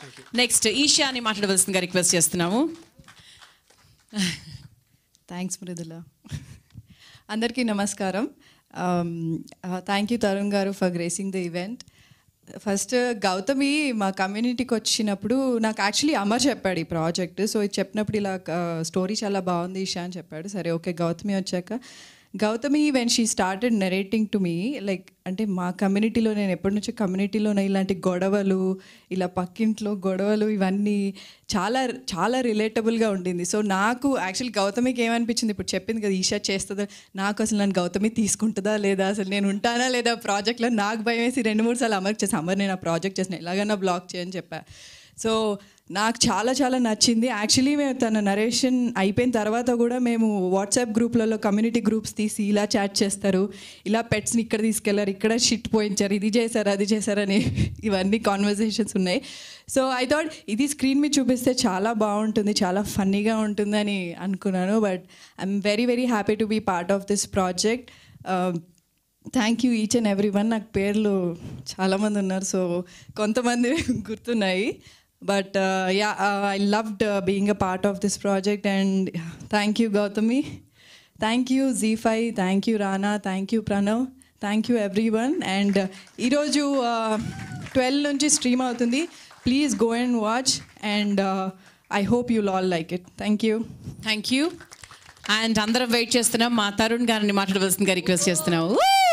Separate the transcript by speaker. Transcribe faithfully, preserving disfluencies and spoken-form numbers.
Speaker 1: Next Isha అని మాట్లాడవలసిందిగా request చేస్తున్నాము.
Speaker 2: థ్యాంక్స్ మృదుల. అందరికీ నమస్కారం. థ్యాంక్ యూ తరుణ్ గారు for gracing the event. First Gautami మా కమ్యూనిటీకి వచ్చినప్పుడు నాకు యాక్చువల్లీ అమర్ చెప్పాడు ఈ ప్రాజెక్ట్. సో ఇది చెప్పినప్పుడు ఇలా స్టోరీ చాలా బాగుంది ఈషా అని చెప్పాడు. సరే ఓకే. గౌతమి వచ్చాక Gautami when she started narrating to me, like అంటే మా కమ్యూనిటీలో నేను ఎప్పటి నుంచో కమ్యూనిటీలోనే ఇలాంటి గొడవలు, ఇలా పక్కింట్లో గొడవలు ఇవన్నీ చాలా చాలా రిలేటబుల్గా ఉండింది. సో నాకు యాక్చువల్లీ గౌతమికి ఏమనిపించింది, ఇప్పుడు చెప్పింది కదా ఈషా చేస్తుందా, నాకు అసలు నన్ను గౌతమి తీసుకుంటుందా లేదా, అసలు నేను ఉంటానా లేదా ప్రాజెక్ట్లో, నాకు భయం వేసి రెండు మూడు సార్లు అమర్కి చేసి అమర్ నేను ఆ ప్రాజెక్ట్ చేసిన ఎలాగైనా బ్లాక్ చేయని చెప్పా. సో నాకు చాలా చాలా నచ్చింది. యాక్చువల్లీ మేము తన నరేషన్ అయిపోయిన తర్వాత కూడా మేము వాట్సాప్ గ్రూప్లలో కమ్యూనిటీ గ్రూప్స్ తీసి ఇలా చాట్ చేస్తారు, ఇలా పెట్స్ని ఇక్కడ తీసుకెళ్లారు, ఇక్కడ షిట్ పోయించారు, ఇది చేశారు అది చేశారని ఇవన్నీ కాన్వర్జేషన్స్ ఉన్నాయి. సో ఐ థాట్ ఇది స్క్రీన్ మీద చూపిస్తే చాలా బాగుంటుంది, చాలా ఫన్నీగా ఉంటుందని అనుకున్నాను. But I'm very very happy to be part of this project. Thank you each and every one. నాకు పేర్లు చాలామంది ఉన్నారు, సో కొంతమంది గుర్తున్నాయి. But uh, yeah, uh, I loved uh, being a part of this project, and thank you Gautami, thank you Z five, thank you Rana, thank you Pranav, thank you everyone. And ee roju twelve nunchi stream avutundi, please go and watch, and uh, I hope you'll all like it. Thank you.
Speaker 1: Thank you. And andaram wait chestunam, ma Tarun garni maatladavasinga request chestunnam.